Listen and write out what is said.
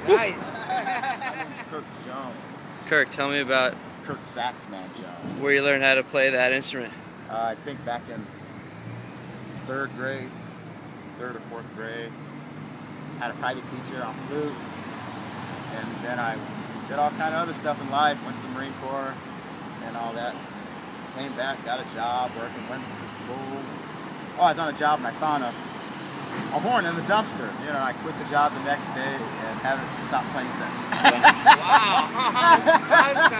Nice. My name's Kirk Jones. Kirk, tell me about Kirk Saxman Jones. where you learned how to play that instrument. I think back in third or fourth grade, had a private teacher on flute, and then I did all kind of other stuff in life, went to the Marine Corps and all that. Came back, got a job, working, went to school. Oh, I was on a job and I found a horn in the dumpster. You know, I quit the job the next day and haven't stopped playing since. Wow.